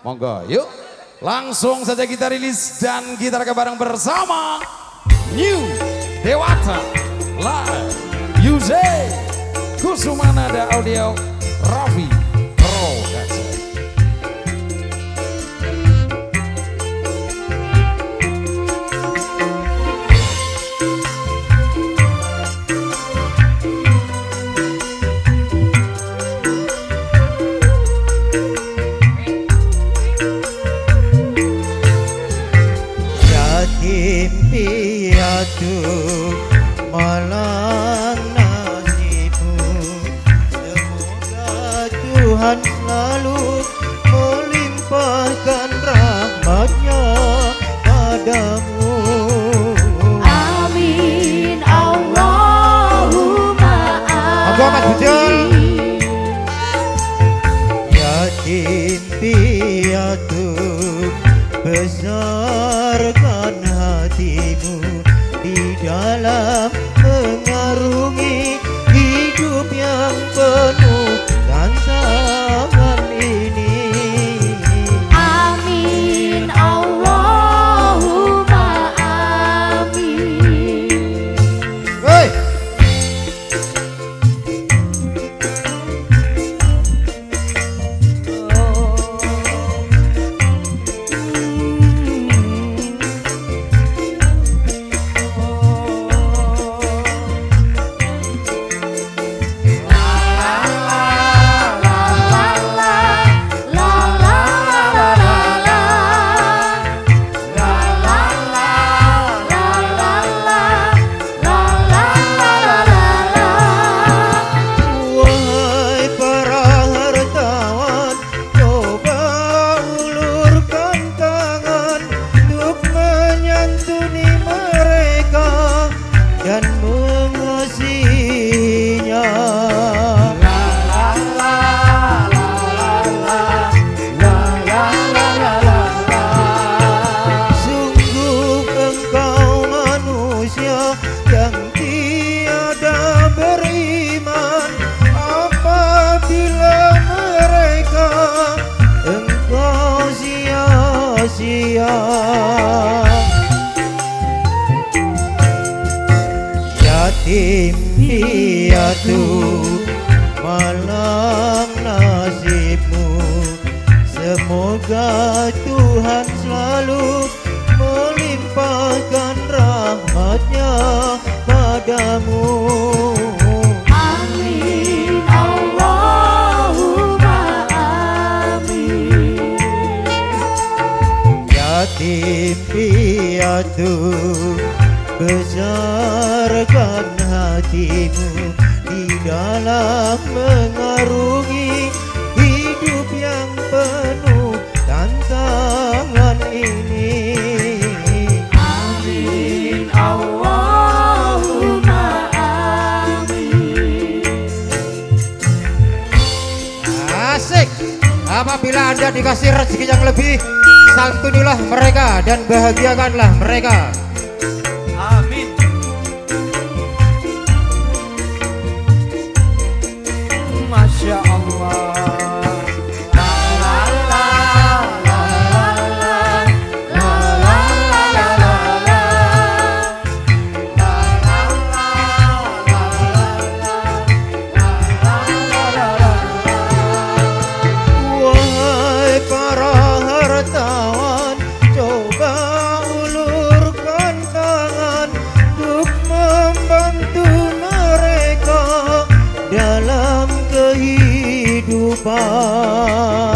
Monggo, yuk langsung saja kita rilis dan kita reka bareng bersama New Dewata Live Yuze Kusumanada Audio Raffi Production. Piatu malang nasibmu, semoga Tuhan selalu melimpahkan rahmatnya padamu. Amin Allahumma amin. Yatim piatu besarkan hatimu di dalam mengarungi hidup yang penuh tantangan ini. Amin Allahumma amin. Hey! Yatim piatu malang nasibmu, semoga Tuhan selalu melimpahkan rahmatnya padamu. Amin Allahumma amin. Yatim piatu besarkan hatimu di dalam mengarungi hidup yang penuh tantangan ini. Amin Allahumma amin. Asik. Apabila Anda dikasih rezeki yang lebih, santunilah mereka dan bahagiakanlah mereka. Amin. Masya Allah. Wahai para hartawan, coba ulurkan tangan untuk membantu mereka dalam kehidupan.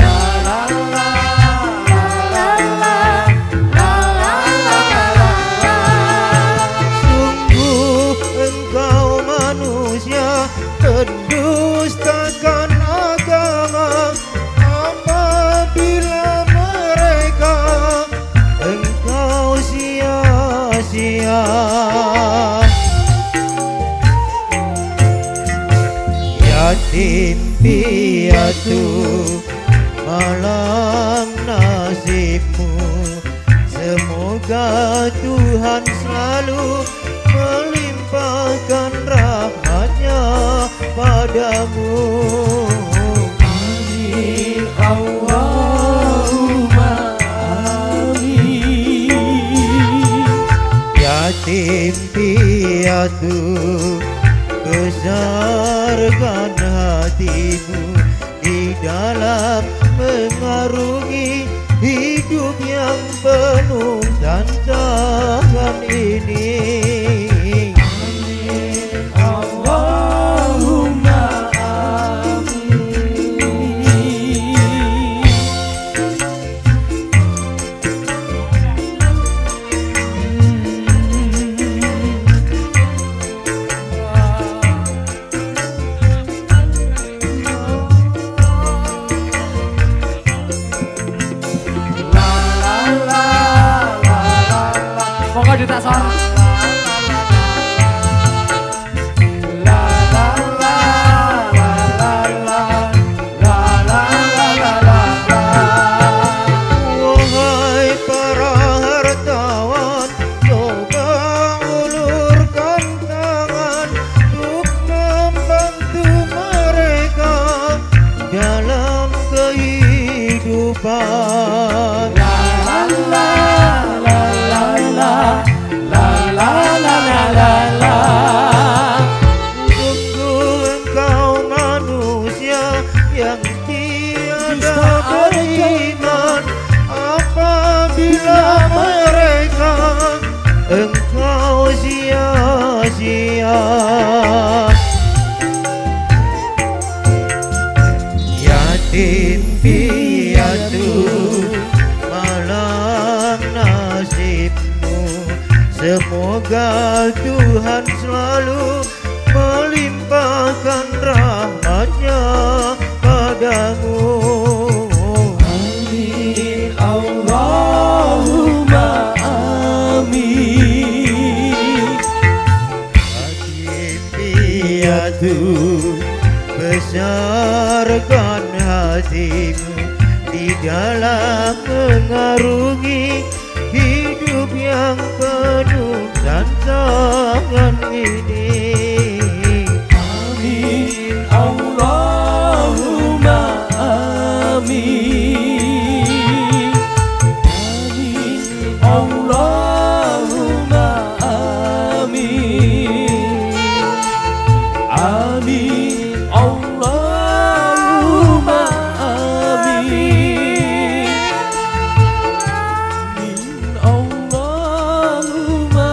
Sungguh engkau manusia pendustakan agama apabila mereka engkau sia-sia. Yatim piatu malang nasibmu, semoga Tuhan selalu melimpahkan rahmatnya padamu. Amin Allahumma piatu, besarkan hatimu di dalam mengarungi hidup yang penuh tantangan ini. Allahumma amin. Pokoknya duta son. Wahai para hartawan, coba ulurkan tangan untuk membantu mereka dalam kehidupan. Sungguh engkau manusia yang tiada beriman, apabila mereka engkau sia-sia. Yatim piatu malang nasibmu, semoga Tuhan selalu melimpahkan rahmat-Nya padamu. Amin Allahumma amin. Yatim piatu, besarkan hatimu di dalam mengarungi hidup yang penuh tantangan ini. Amin Allahumma amin. Amin Allahumma amin. Amin Allahumma amin. Amin Allahumma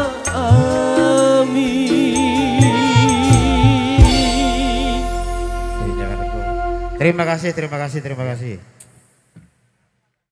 amin. Terima kasih, terima kasih, terima kasih.